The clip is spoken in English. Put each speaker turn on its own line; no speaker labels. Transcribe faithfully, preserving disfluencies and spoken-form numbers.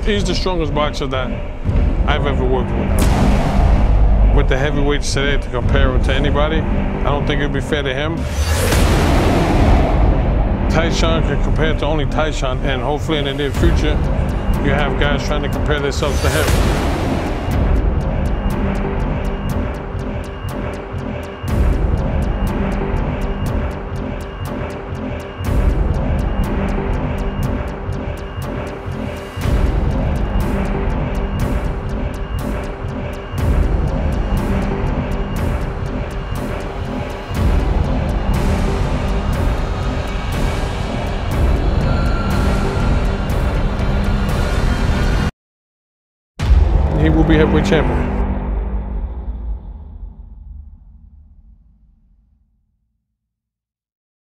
he's the strongest boxer that I've ever worked with. With the heavyweights today, to compare him to anybody, I don't think it'd be fair to him. Taishan can compare to only Taishan, and hopefully in the near future, you have guys trying to compare themselves to him. He will be heavyweight champion.